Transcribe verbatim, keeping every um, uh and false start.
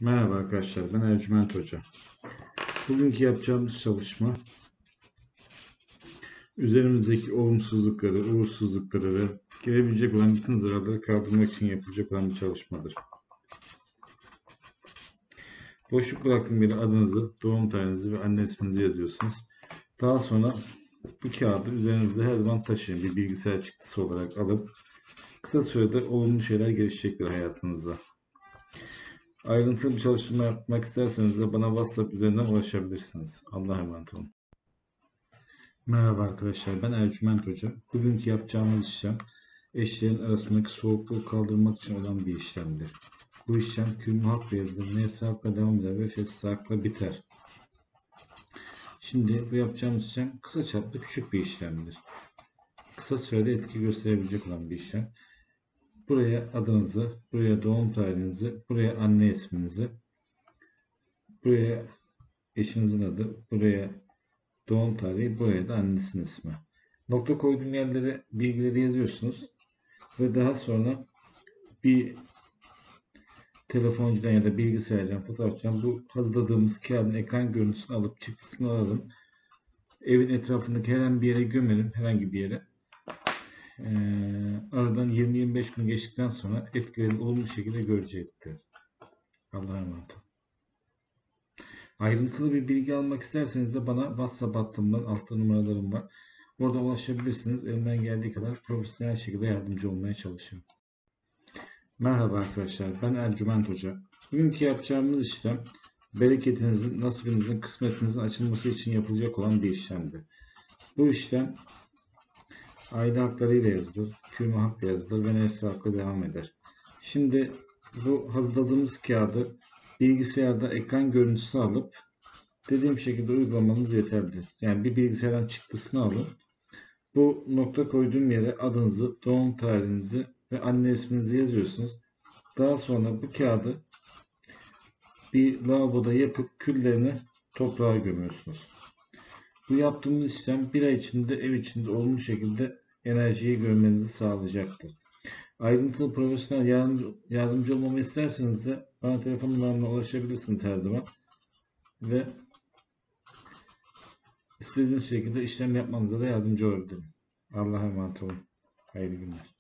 Merhaba arkadaşlar, ben Ercüment Hoca. Bugünkü yapacağımız çalışma, üzerimizdeki olumsuzlukları, uğursuzlukları ve gelebilecek olan bütün zararları kaldırmak için yapılacak olan bir çalışmadır. Boşluk bıraktığım yere adınızı, doğum tarihinizi ve anne isminizi yazıyorsunuz. Daha sonra bu kağıdı üzerinizde her zaman taşıyın, bir bilgisayar çıktısı olarak alıp kısa sürede olumlu şeyler gelişecektir hayatınıza. Ayrıntılı bir çalışma yapmak isterseniz de bana WhatsApp üzerinden ulaşabilirsiniz. Allah'a emanet olun. Merhaba arkadaşlar, ben Ercüment Hoca. Bugünkü yapacağımız işlem eşlerin arasındaki soğukluğu kaldırmak için olan bir işlemdir. Bu işlem külmü hakla yazılır, nefsi hakla devam eder ve fesli hakla biter. Şimdi bu yapacağımız işlem kısa çaplı küçük bir işlemdir. Kısa sürede etki gösterebilecek olan bir işlem. Buraya adınızı, buraya doğum tarihinizi, buraya anne isminizi, buraya eşinizin adı, buraya doğum tarihi, buraya da annesinin ismi. Nokta koyduğum yerlere bilgileri yazıyorsunuz ve daha sonra bir telefoncudan ya da bilgisayardan, fotoğrafçıdan bu hazırladığımız kağıdın ekran görüntüsünü alıp çıktısını alalım. Evin etrafındaki herhangi bir yere gömelim, herhangi bir yere. Ee, aradan yirmi yirmi beş gün geçtikten sonra etkilerini olumlu şekilde görecektir. Allah'a emanet olun. Ayrıntılı bir bilgi almak isterseniz de bana WhatsApp hattımdan, altta numaralarım var. Orada ulaşabilirsiniz. Elimden geldiği kadar profesyonel şekilde yardımcı olmaya çalışıyorum. Merhaba arkadaşlar, ben Ercüment Hoca. Bugünkü yapacağımız işlem bereketinizin, nasibinizin, kısmetinizin açılması için yapılacak olan bir işlemdir. Bu işlem aile haklarıyla yazılır, külme hakla yazılır ve nesli hakla devam eder. Şimdi bu hazırladığımız kağıdı bilgisayarda ekran görüntüsü alıp dediğim şekilde uygulamanız yeterlidir. Yani bir bilgisayardan çıktısını alın. Bu nokta koyduğum yere adınızı, doğum tarihinizi ve anne isminizi yazıyorsunuz. Daha sonra bu kağıdı bir lavaboda yakıp küllerini toprağa gömüyorsunuz. Bu yaptığımız işlem bir ay içinde ev içinde olumlu şekilde enerjiyi görmenizi sağlayacaktır. Ayrıntılı profesyonel yardımcı, yardımcı olmamı isterseniz de bana telefon numaramla ulaşabilirsiniz her zaman. Ve istediğiniz şekilde işlem yapmanıza da yardımcı olabilirim. Allah'a emanet olun. Hayırlı günler.